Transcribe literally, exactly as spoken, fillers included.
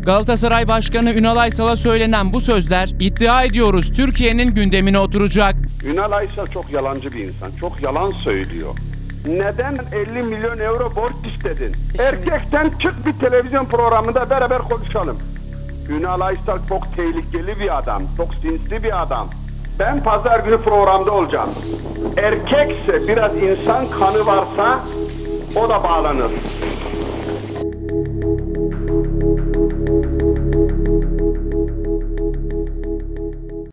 Galatasaray Başkanı Ünal Aysal'a söylenen bu sözler iddia ediyoruz Türkiye'nin gündemine oturacak. Ünal Aysal çok yalancı bir insan. Çok yalan söylüyor. Neden elli milyon euro borç istedin? Erkekten çık bir televizyon programında beraber konuşalım. Ünal Aysal çok tehlikeli bir adam. Çok sinsi bir adam. Ben pazar günü programda olacağım. Erkekse biraz insan kanı varsa o da bağlanır.